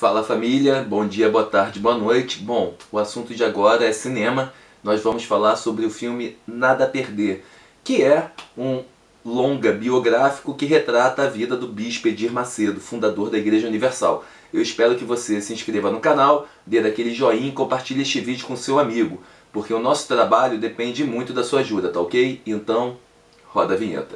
Fala família, bom dia, boa tarde, boa noite. Bom, o assunto de agora é cinema. Nós vamos falar sobre o filme Nada a Perder, que é um longa biográfico que retrata a vida do Bispo Edir Macedo, fundador da Igreja Universal. Eu espero que você se inscreva no canal, dê aquele joinha e compartilhe este vídeo com seu amigo, porque o nosso trabalho depende muito da sua ajuda, tá ok? Então, roda a vinheta.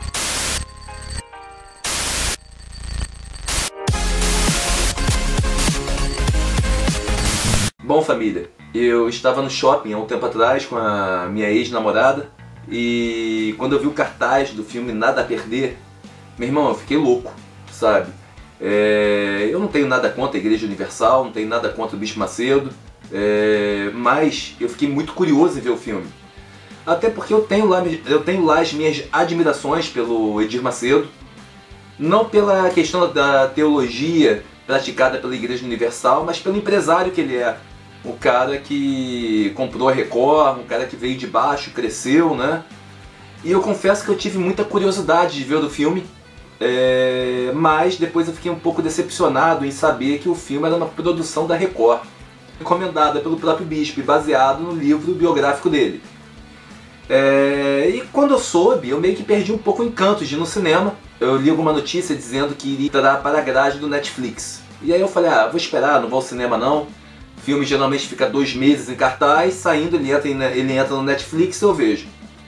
Bom família, eu estava no shopping há um tempo atrás com a minha ex-namorada e quando eu vi o cartaz do filme Nada a Perder, meu irmão, eu fiquei louco, sabe? Eu não tenho nada contra a Igreja Universal, não tenho nada contra o Bispo Macedo, mas eu fiquei muito curioso em ver o filme. Até porque eu tenho lá as minhas admirações pelo Edir Macedo, não pela questão da teologia praticada pela Igreja Universal, mas pelo empresário que ele é. O cara que comprou a Record, um cara que veio de baixo, cresceu, né? E eu confesso que eu tive muita curiosidade de ver o filme, mas depois eu fiquei um pouco decepcionado em saber que o filme era uma produção da Record, recomendada pelo próprio Bispo e baseado no livro biográfico dele. E quando eu soube, eu meio que perdi um pouco o encanto de ir no cinema. Eu li alguma notícia dizendo que iria entrar para a grade do Netflix. E aí eu falei, vou esperar, não vou ao cinema não. O filme geralmente fica 2 meses em cartaz, saindo ele entra no Netflix e eu vejo.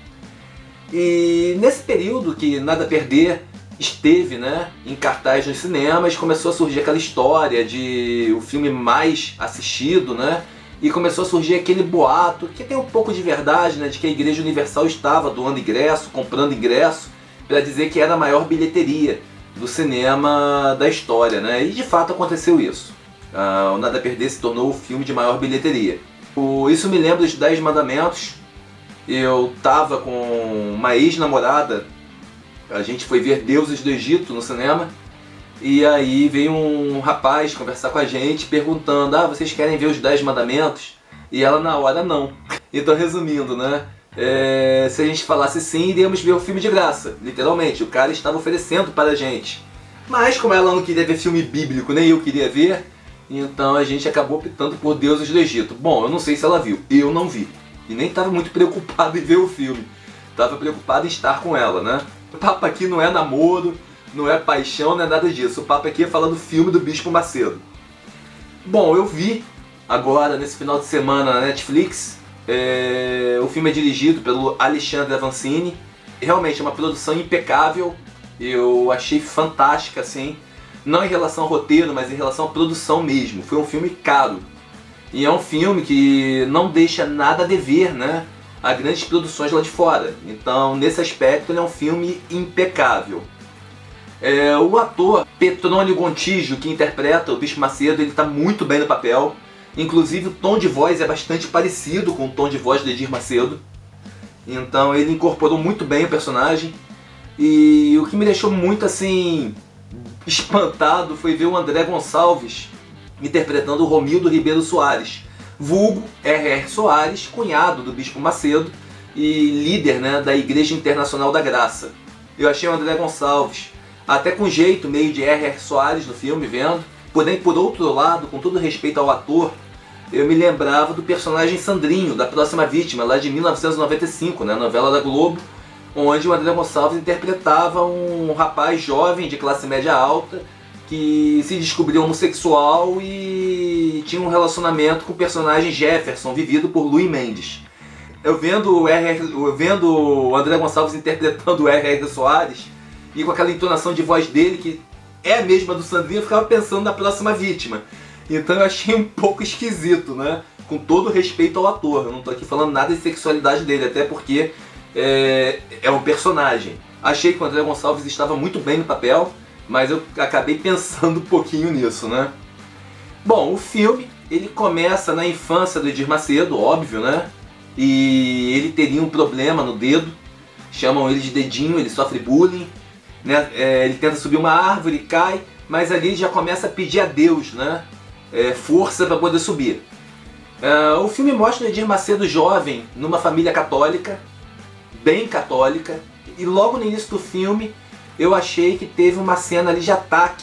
E nesse período que Nada a Perder esteve, né, em cartaz nos cinemas, começou a surgir aquela história de o filme mais assistido, né? E começou a surgir aquele boato, que tem um pouco de verdade, né, de que a Igreja Universal estava doando ingresso, comprando ingresso, para dizer que era a maior bilheteria do cinema da história, né? E de fato aconteceu isso. O Nada a Perder se tornou o filme de maior bilheteria. Isso me lembra dos 10 Mandamentos. Eu tava com uma ex-namorada, a gente foi ver Deuses do Egito no cinema, e aí veio um rapaz conversar com a gente perguntando, vocês querem ver os 10 Mandamentos? E ela na hora não. Então resumindo, né? Se a gente falasse sim, iríamos ver o filme de graça, literalmente, o cara estava oferecendo para a gente. Mas como ela não queria ver filme bíblico, nem eu queria ver, então a gente acabou optando por Deuses do Egito. Bom, eu não sei se ela viu, eu não vi. E nem estava muito preocupado em ver o filme. Estava preocupado em estar com ela, né? O papo aqui não é namoro, não é paixão, não é nada disso. O papo aqui é falar do filme do Bispo Macedo. Bom, eu vi agora, nesse final de semana na Netflix. O filme é dirigido pelo Alexandre Avancini. Realmente é uma produção impecável. Eu achei fantástica, assim. Não em relação ao roteiro, mas em relação à produção mesmo. Foi um filme caro. E é um filme que não deixa nada a dever, né, a grandes produções lá de fora. Então, nesse aspecto, ele é um filme impecável. O ator Petrônio Gontijo, que interpreta o Bispo Macedo, ele está muito bem no papel. Inclusive, o tom de voz é bastante parecido com o tom de voz do Edir Macedo. Então, ele incorporou muito bem o personagem. E o que me deixou muito, assim, espantado foi ver o André Gonçalves interpretando o Romildo Ribeiro Soares, vulgo R.R. Soares, cunhado do Bispo Macedo e líder, né, da Igreja Internacional da Graça. Eu achei o André Gonçalves até com jeito meio de R.R. Soares no filme, vendo. Porém, por outro lado, com todo respeito ao ator, eu me lembrava do personagem Sandrinho, da Próxima Vítima, lá de 1995, né, novela da Globo, onde o André Gonçalves interpretava um rapaz jovem de classe média alta que se descobriu homossexual e tinha um relacionamento com o personagem Jefferson, vivido por Luís Mendes. Eu vendo o André Gonçalves interpretando o R.R. Soares e com aquela entonação de voz dele, que é a mesma do Sandrinho, eu ficava pensando na Próxima Vítima. Então eu achei um pouco esquisito, né? Com todo respeito ao ator, eu não estou aqui falando nada de sexualidade dele, até porque é um personagem. Achei que o André Gonçalves estava muito bem no papel, mas eu acabei pensando um pouquinho nisso, né? Bom, o filme, ele começa na infância do Edir Macedo, óbvio, né? E ele teria um problema no dedo, chamam ele de dedinho, ele sofre bullying, né? Ele tenta subir uma árvore, cai, mas ali ele já começa a pedir a Deus, né, força para poder subir. O filme mostra o Edir Macedo jovem, numa família católica, bem católica, e logo no início do filme eu achei que teve uma cena ali de ataque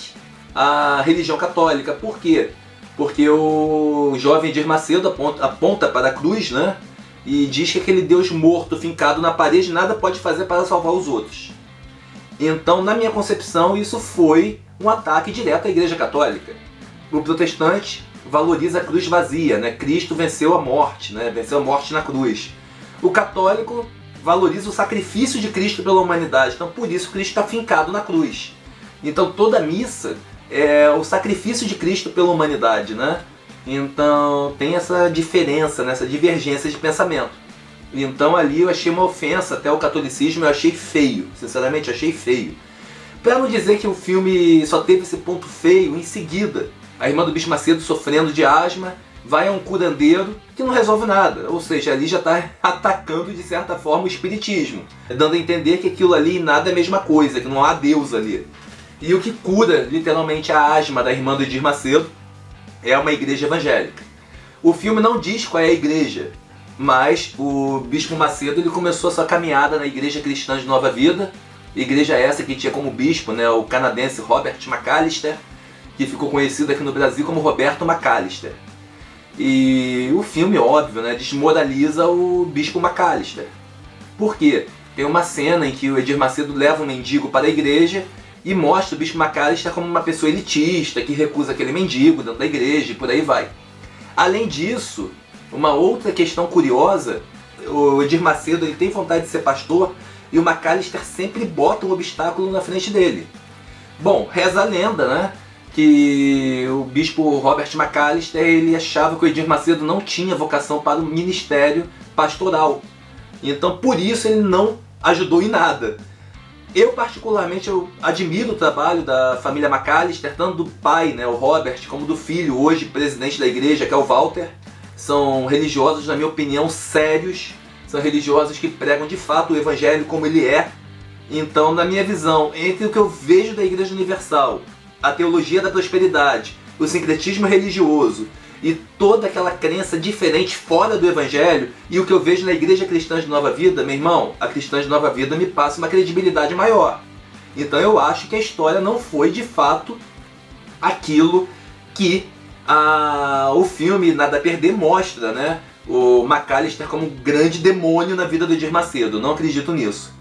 a religião católica. Por quê? Porque o jovem Edir Macedo aponta para a cruz, né? E diz que aquele Deus morto, fincado na parede, nada pode fazer para salvar os outros. Então, na minha concepção, isso foi um ataque direto à Igreja Católica. O protestante valoriza a cruz vazia, né? Cristo venceu a morte, né? Venceu a morte na cruz. O católico valoriza o sacrifício de Cristo pela humanidade, então por isso Cristo está fincado na cruz. Então toda missa é o sacrifício de Cristo pela humanidade, né? Então tem essa diferença, né? Essa divergência de pensamento. Então ali eu achei uma ofensa até o catolicismo, eu achei feio, sinceramente eu achei feio. Para não dizer que o filme só teve esse ponto feio, em seguida a irmã do Bispo Macedo sofrendo de asma, vai a um curandeiro que não resolve nada, ou seja, ali já está atacando de certa forma o espiritismo, dando a entender que aquilo ali nada é a mesma coisa, que não há Deus ali. E o que cura literalmente a asma da irmã do Edir Macedo é uma igreja evangélica. O filme não diz qual é a igreja, mas o Bispo Macedo ele começou a sua caminhada na Igreja Cristã de Nova Vida, igreja essa que tinha como bispo, né, o canadense Robert McAllister, que ficou conhecido aqui no Brasil como Roberto McAllister. E o filme, óbvio, né, desmoraliza o Bispo McAllister. Por quê? Tem uma cena em que o Edir Macedo leva um mendigo para a igreja e mostra o Bispo McAllister como uma pessoa elitista, que recusa aquele mendigo dentro da igreja e por aí vai. Além disso, uma outra questão curiosa, o Edir Macedo ele tem vontade de ser pastor e o McAllister sempre bota um obstáculo na frente dele. Bom, reza a lenda, né, que o bispo Robert McAllister ele achava que o Edir Macedo não tinha vocação para o ministério pastoral. Então por isso ele não ajudou em nada. Eu particularmente admiro o trabalho da família McAllister, tanto do pai, né, o Robert, como do filho, hoje presidente da igreja, que é o Walter. São religiosos, na minha opinião, sérios. São religiosos que pregam de fato o evangelho como ele é. Então, na minha visão, entre o que eu vejo da Igreja Universal, a teologia da prosperidade, o sincretismo religioso e toda aquela crença diferente fora do evangelho, e o que eu vejo na Igreja Cristã de Nova Vida, meu irmão, a Cristã de Nova Vida me passa uma credibilidade maior. Então eu acho que a história não foi de fato aquilo que o filme Nada a Perder mostra, né? O McAllister como um grande demônio na vida do Edir Macedo, não acredito nisso.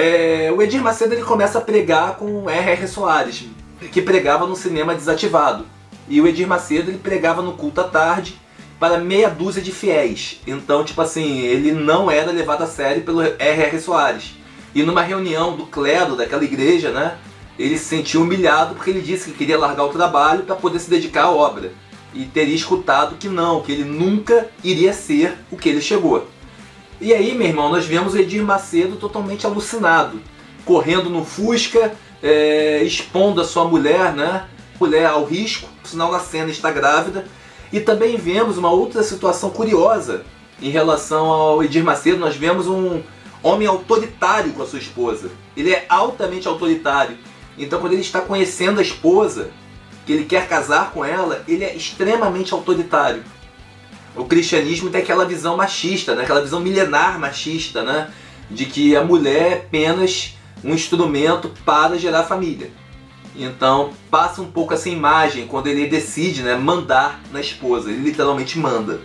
O Edir Macedo ele começa a pregar com R.R. Soares, que pregava no cinema desativado. E o Edir Macedo ele pregava no culto à tarde para meia dúzia de fiéis. Então, tipo assim, ele não era levado a sério pelo R.R. Soares. E numa reunião do clero daquela igreja, né, ele se sentiu humilhado porque ele disse que queria largar o trabalho para poder se dedicar à obra. E teria escutado que não, que ele nunca iria ser o que ele chegou. E aí, meu irmão, nós vemos o Edir Macedo totalmente alucinado, correndo no Fusca, expondo a sua mulher, né? Mulher ao risco, por sinal na cena está grávida. E também vemos uma outra situação curiosa em relação ao Edir Macedo. Nós vemos um homem autoritário com a sua esposa. Ele é altamente autoritário. Então quando ele está conhecendo a esposa, que ele quer casar com ela, ele é extremamente autoritário. O cristianismo tem aquela visão machista, né? Aquela visão milenar machista, né? De que a mulher é apenas um instrumento para gerar família. Então passa um pouco essa imagem quando ele decide, né, mandar na esposa. Ele literalmente manda.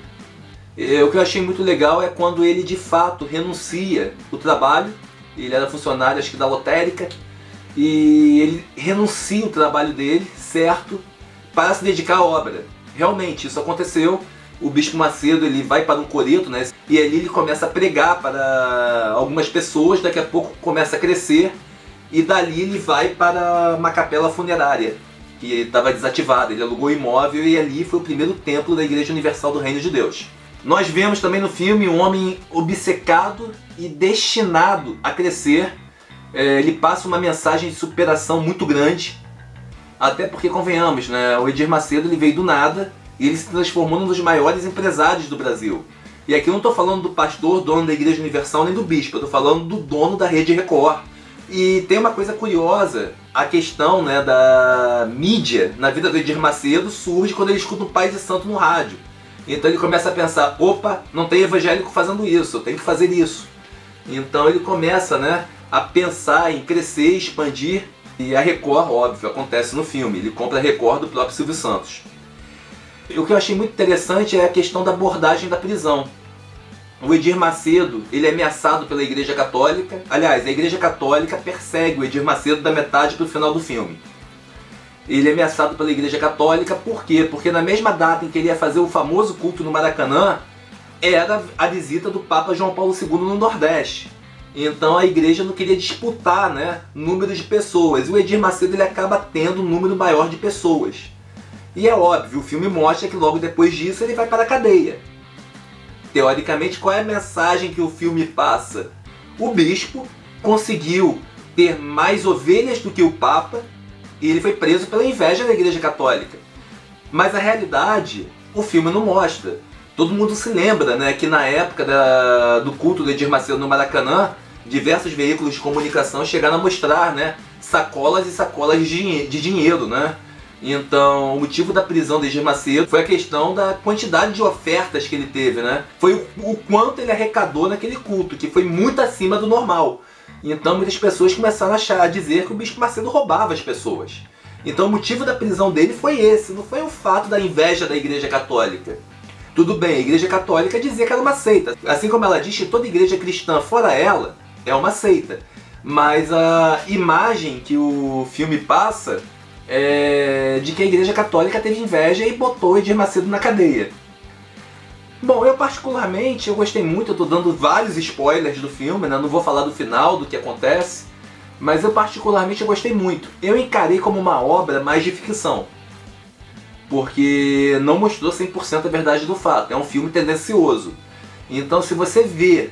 O que eu achei muito legal é quando ele de fato renuncia o trabalho. Ele era funcionário, acho que da lotérica, e ele renuncia o trabalho dele, certo, para se dedicar à obra. Realmente isso aconteceu. O Bispo Macedo ele vai para um coreto, né, e ali ele começa a pregar para algumas pessoas. Daqui a pouco começa a crescer e dali ele vai para uma capela funerária que estava desativada. Ele alugou o imóvel e ali foi o primeiro templo da Igreja Universal do Reino de Deus. Nós vemos também no filme um homem obcecado e destinado a crescer. Ele passa uma mensagem de superação muito grande, até porque, convenhamos, né, o Edir Macedo ele veio do nada e ele se transformou num dos maiores empresários do Brasil. E aqui eu não estou falando do pastor, dono da Igreja Universal, nem do bispo, eu estou falando do dono da Rede Record. E tem uma coisa curiosa, a questão, né, da mídia na vida do Edir Macedo surge quando ele escuta o Pai de Santo no rádio. Então ele começa a pensar, opa, não tem evangélico fazendo isso, eu tenho que fazer isso. Então ele começa, né, a pensar em crescer, expandir, E a Record, óbvio, acontece no filme. Ele compra a Record do próprio Silvio Santos. E o que eu achei muito interessante é a questão da abordagem da prisão. O Edir Macedo, ele é ameaçado pela Igreja Católica. Aliás, a Igreja Católica persegue o Edir Macedo da metade para o final do filme. Ele é ameaçado pela Igreja Católica, por quê? Porque na mesma data em que ele ia fazer o famoso culto no Maracanã, era a visita do Papa João Paulo II no Nordeste. Então a igreja não queria disputar, né, número de pessoas. E o Edir Macedo ele acaba tendo um número maior de pessoas. E é óbvio, o filme mostra que logo depois disso ele vai para a cadeia. Teoricamente, qual é a mensagem que o filme passa? O bispo conseguiu ter mais ovelhas do que o Papa e ele foi preso pela inveja da Igreja Católica. Mas a realidade, o filme não mostra. Todo mundo se lembra, né, que na época do culto do Edir Macedo no Maracanã, diversos veículos de comunicação chegaram a mostrar, né, sacolas e sacolas de dinheiro, né? Então, o motivo da prisão do Edir Macedo foi a questão da quantidade de ofertas que ele teve, né? Foi o quanto ele arrecadou naquele culto, que foi muito acima do normal. Então, muitas pessoas começaram a dizer que o Bispo Macedo roubava as pessoas. Então, o motivo da prisão dele foi esse, não foi o fato da inveja da Igreja Católica. Tudo bem, a Igreja Católica dizia que era uma seita. Assim como ela diz que toda igreja cristã, fora ela, é uma seita. Mas a imagem que o filme passa é de que a Igreja Católica teve inveja e botou o Edir Macedo na cadeia. Bom, eu particularmente, eu gostei muito, eu tô dando vários spoilers do filme, né? Não vou falar do final, do que acontece, mas eu particularmente eu gostei muito. Eu encarei como uma obra mais de ficção, porque não mostrou 100% a verdade do fato, é um filme tendencioso. Então se você vê,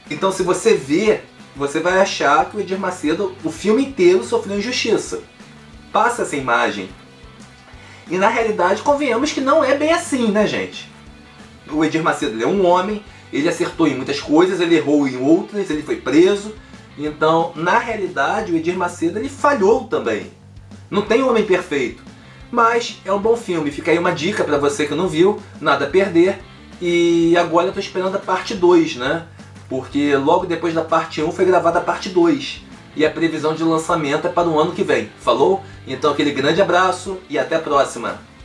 você vai achar que o Edir Macedo, o filme inteiro, sofreu injustiça. Passa essa imagem. E na realidade, convenhamos que não é bem assim, né, gente? O Edir Macedo ele é um homem, ele acertou em muitas coisas, ele errou em outras, ele foi preso. Então, na realidade, o Edir Macedo ele falhou também. Não tem um homem perfeito. Mas é um bom filme, fica aí uma dica pra você que não viu, nada a perder. E agora eu tô esperando a parte 2, né? Porque logo depois da parte 1 foi gravada a parte 2. E a previsão de lançamento é para o ano que vem. Falou? Então aquele grande abraço e até a próxima!